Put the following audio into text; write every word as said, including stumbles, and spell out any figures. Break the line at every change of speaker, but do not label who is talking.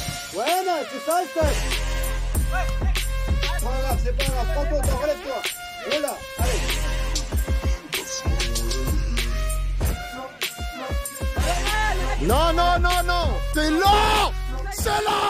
Ouais, non, c'est ça, Steph. C'est pas grave, c'est pas grave. Prends ton temps, relève-toi. Voilà, allez.
Non, non, non, non. C'est long. C'est long.